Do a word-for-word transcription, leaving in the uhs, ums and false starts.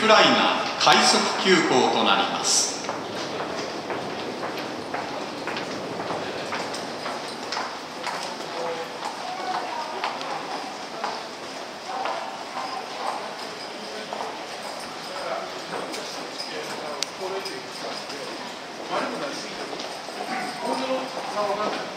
ライナー快速急行となります。 悪くなりすぎてる。